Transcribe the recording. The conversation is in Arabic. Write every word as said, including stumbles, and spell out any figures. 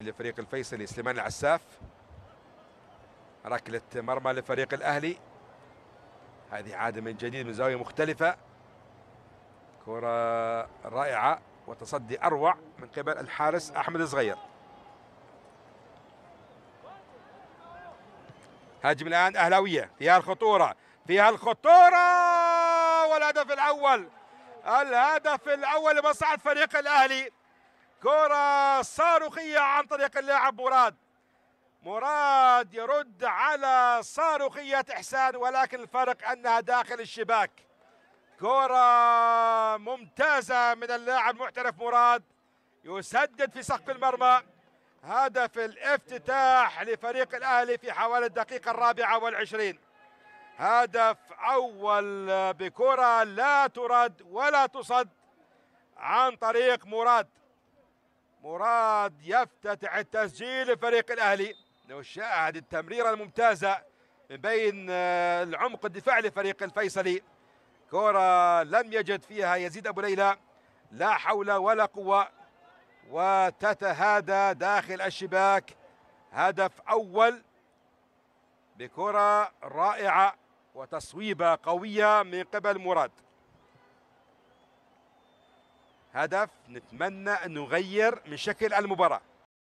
لفريق الفيصلي سليمان العساف. ركلة مرمى لفريق الأهلي، هذه عادة من جديد من زاوية مختلفة. كرة رائعة وتصدي أروع من قبل الحارس أحمد الصغير. هاجم الآن أهلاوية، فيها الخطورة فيها الخطورة والهدف الأول. الهدف الأول لمصلحة فريق الأهلي. كرة صاروخية عن طريق اللاعب مراد. مراد يرد على صاروخية إحسان، ولكن الفرق أنها داخل الشباك. كرة ممتازة من اللاعب المحترف مراد، يسدد في سقف المرمى. هدف الافتتاح لفريق الأهلي في حوالي الدقيقة الرابعة والعشرين. هدف أول بكرة لا ترد ولا تصد عن طريق مراد. مراد يفتتح التسجيل لفريق الأهلي. نشاهد التمريرة الممتازة من بين العمق الدفاعي لفريق الفيصلي. كرة لم يجد فيها يزيد أبو ليلى لا حول ولا قوة، وتتهادى داخل الشباك. هدف أول بكرة رائعة وتصويبة قوية من قبل مراد. هدف نتمنى أن نغير من شكل المباراة.